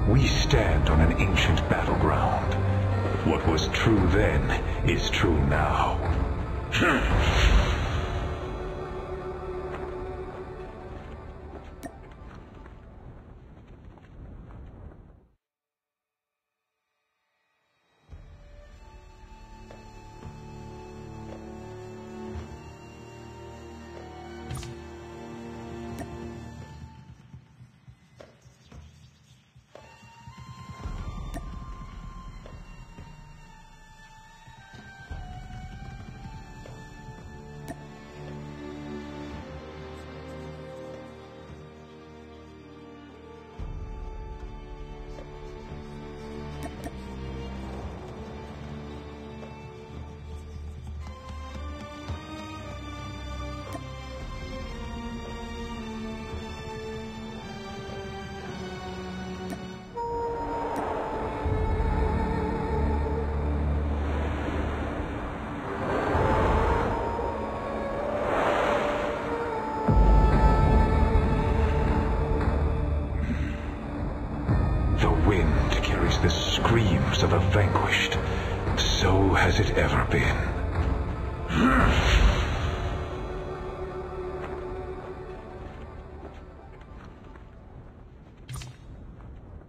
We stand on an ancient battleground. What was true then is true now. The screams of the vanquished. So has it ever been.